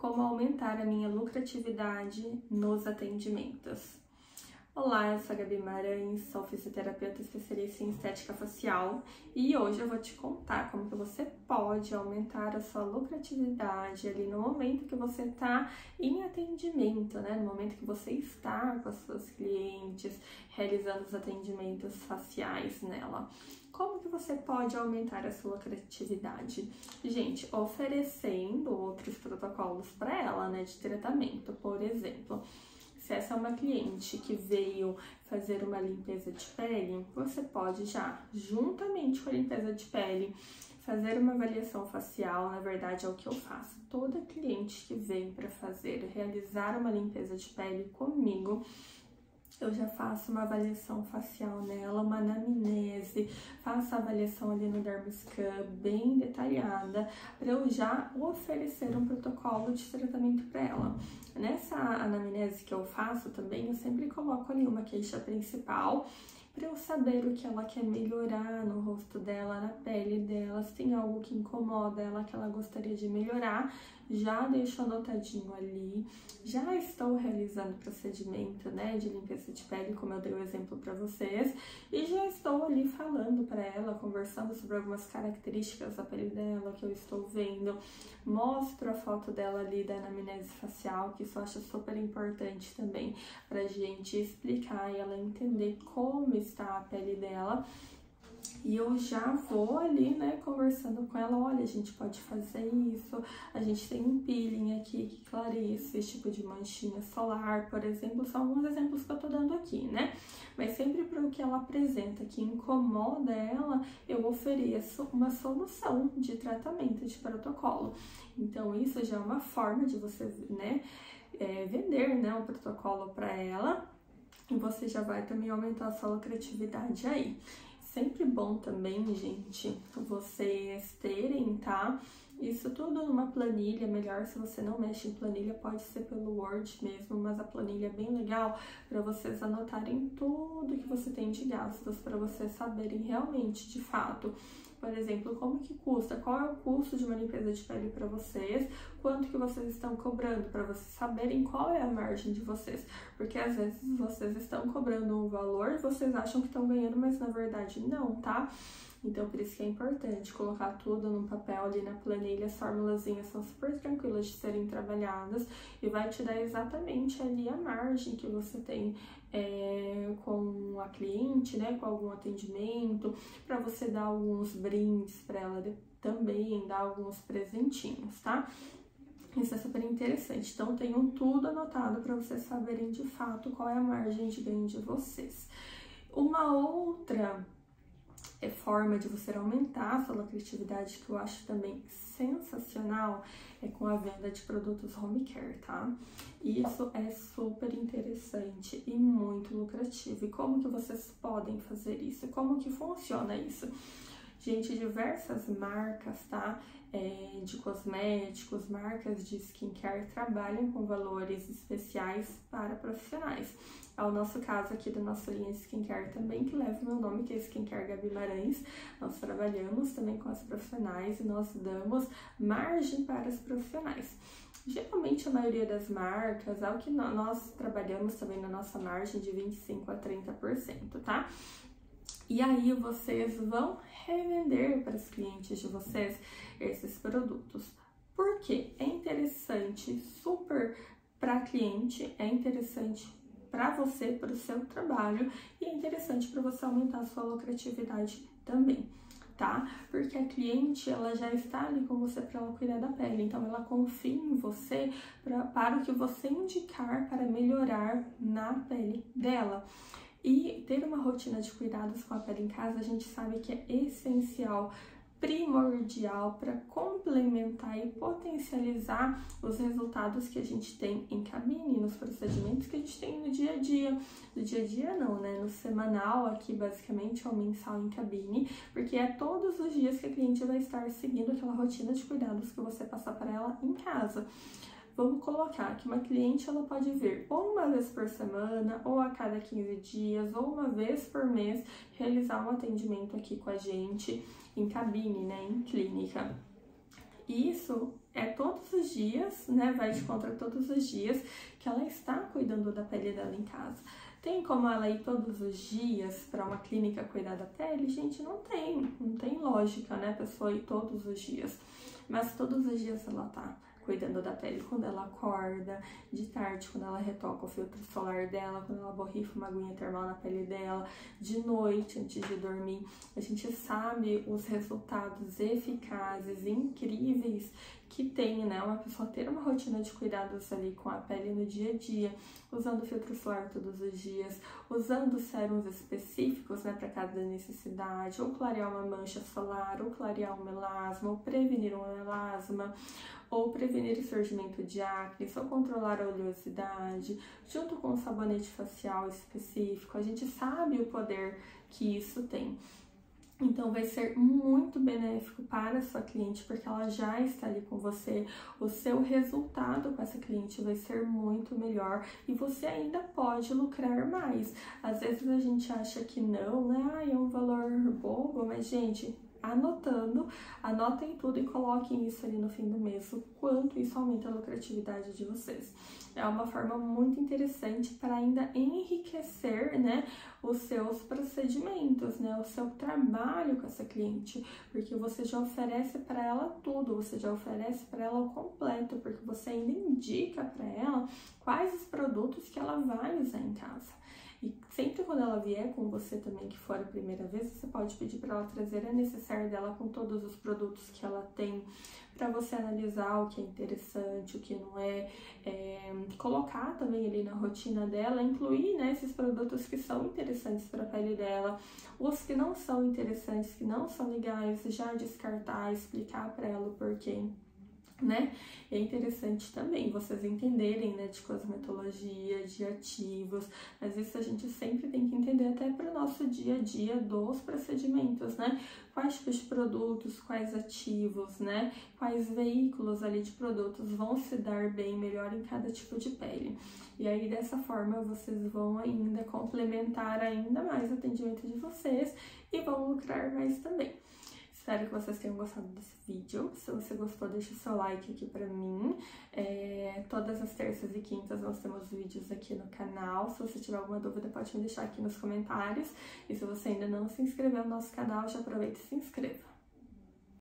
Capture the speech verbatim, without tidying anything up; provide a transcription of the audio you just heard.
como aumentar a minha lucratividade nos atendimentos. Olá, eu sou a Gabi Maranhos, sou fisioterapeuta especialista em estética facial e hoje eu vou te contar como que você pode aumentar a sua lucratividade ali no momento que você está em atendimento, né? No momento que você está com as suas clientes, realizando os atendimentos faciais nela. Como que você pode aumentar a sua lucratividade? Gente, oferecendo outros protocolos para ela, né, de tratamento, por exemplo. Se essa é uma cliente que veio fazer uma limpeza de pele, você pode já, juntamente com a limpeza de pele, fazer uma avaliação facial. Na verdade, é o que eu faço. Toda cliente que vem para fazer, realizar uma limpeza de pele comigo, eu já faço uma avaliação facial nela, uma anamnese, faço a avaliação ali no Dermascan bem detalhada, para eu já oferecer um protocolo de tratamento para ela. Nessa anamnese que eu faço também, eu sempre coloco ali uma queixa principal, para eu saber o que ela quer melhorar no rosto dela, na pele dela, se tem algo que incomoda ela, que ela gostaria de melhorar, já deixo anotadinho ali. Já estou realizando o procedimento, né, de limpeza de pele, como eu dei o exemplo para vocês, e já estou ali falando para ela, conversando sobre algumas características da pele dela que eu estou vendo. Mostro a foto dela ali da anamnese facial, que isso eu acho super importante também pra gente explicar e ela entender como está a pele dela. E eu já vou ali, né, conversando com ela, olha, a gente pode fazer isso, a gente tem um peeling aqui que clareia esse tipo de manchinha solar, por exemplo, são alguns exemplos que eu tô dando aqui, né? Mas sempre para o que ela apresenta, que incomoda ela, eu ofereço uma solução de tratamento, de protocolo. Então, isso já é uma forma de você, né, é, vender, né, um protocolo para ela, e você já vai também aumentar a sua lucratividade aí. Sempre bom também, gente, vocês terem, tá? Isso tudo numa planilha, melhor se você não mexe em planilha, pode ser pelo Word mesmo, mas a planilha é bem legal para vocês anotarem tudo que você tem de gastos, para vocês saberem realmente, de fato, por exemplo, como que custa, qual é o custo de uma limpeza de pele para vocês, quanto que vocês estão cobrando, para vocês saberem qual é a margem de vocês, porque às vezes vocês estão cobrando um valor, vocês acham que estão ganhando, mas na verdade não, tá? Então, por isso que é importante colocar tudo no papel ali na planilha. As formulazinhas são super tranquilas de serem trabalhadas e vai te dar exatamente ali a margem que você tem é, com a cliente, né, com algum atendimento, para você dar alguns brindes para ela também, dar alguns presentinhos, tá? Isso é super interessante. Então, tenham tudo anotado para vocês saberem de fato qual é a margem de ganho de vocês. Uma outra é forma de você aumentar a sua lucratividade, que eu acho também sensacional, é com a venda de produtos home care, tá? Isso é super interessante e muito lucrativo. E como que vocês podem fazer isso? Como que funciona isso? Gente, diversas marcas, tá? É, de cosméticos, marcas de skincare trabalham com valores especiais para profissionais. É o nosso caso aqui da nossa linha skincare também, que leva o meu nome, que é Skincare Gabi Maranhos. Nós trabalhamos também com as profissionais e nós damos margem para os profissionais. Geralmente a maioria das marcas, é o que nós trabalhamos também na nossa margem de vinte e cinco a trinta por cento, tá? E aí vocês vão revender para os clientes de vocês esses produtos. Por quê? É interessante, super para cliente, é interessante para você, para o seu trabalho, e é interessante para você aumentar a sua lucratividade também, tá? Porque a cliente, ela já está ali com você para ela cuidar da pele, então ela confia em você pra, para o que você indicar para melhorar na pele dela. E ter uma rotina de cuidados com a pele em casa, a gente sabe que é essencial, primordial para complementar e potencializar os resultados que a gente tem em cabine, nos procedimentos que a gente tem no dia a dia. No dia a dia não, né? No semanal aqui, basicamente, ou mensal em cabine, porque é todos os dias que a cliente vai estar seguindo aquela rotina de cuidados que você passar para ela em casa. Vamos colocar que uma cliente ela pode vir ou uma vez por semana, ou a cada quinze dias, ou uma vez por mês, realizar um atendimento aqui com a gente em cabine, né, em clínica. Isso é todos os dias, né? Vai de contra todos os dias que ela está cuidando da pele dela em casa. Tem como ela ir todos os dias para uma clínica cuidar da pele? Gente, não tem, não tem lógica, né? A pessoa ir todos os dias. Mas todos os dias ela tá cuidando da pele, quando ela acorda, de tarde, quando ela retoca o filtro solar dela, quando ela borrifa uma aguinha termal na pele dela, de noite, antes de dormir. A gente sabe os resultados eficazes, incríveis que tem, né? Uma pessoa ter uma rotina de cuidados ali com a pele no dia a dia, usando filtro solar todos os dias, usando sérums específicos, né, para cada necessidade, ou clarear uma mancha solar, ou clarear um melasma, ou prevenir um melasma, ou prevenir o surgimento de acne, ou controlar a oleosidade, junto com um sabonete facial específico. A gente sabe o poder que isso tem. Então, vai ser muito benéfico para a sua cliente, porque ela já está ali com você. O seu resultado com essa cliente vai ser muito melhor e você ainda pode lucrar mais. Às vezes a gente acha que não, né? Ah, é um valor bobo, mas, gente, anotando, anotem tudo e coloquem isso ali no fim do mês, o quanto isso aumenta a lucratividade de vocês. É uma forma muito interessante para ainda enriquecer, né, os seus procedimentos, né, o seu trabalho com essa cliente, porque você já oferece para ela tudo, você já oferece para ela o completo, porque você ainda indica para ela quais os produtos que ela vai usar em casa. E sempre quando ela vier com você também, que for a primeira vez, você pode pedir para ela trazer a necessaire dela com todos os produtos que ela tem, para você analisar o que é interessante, o que não é, é, colocar também ali na rotina dela, incluir, né, esses produtos que são interessantes para a pele dela, os que não são interessantes, que não são legais, já descartar, explicar para ela o porquê. Né? É interessante também vocês entenderem, né, de cosmetologia, de ativos, mas isso a gente sempre tem que entender até para o nosso dia a dia dos procedimentos, né? Quais tipos de produtos, quais ativos, né? Quais veículos ali de produtos vão se dar bem melhor em cada tipo de pele. E aí, dessa forma, vocês vão ainda complementar ainda mais o atendimento de vocês e vão lucrar mais também. Espero que vocês tenham gostado desse vídeo. Se você gostou, deixa o seu like aqui pra mim. É, todas as terças e quintas nós temos vídeos aqui no canal. Se você tiver alguma dúvida, pode me deixar aqui nos comentários. E se você ainda não se inscreveu no nosso canal, já aproveita e se inscreva.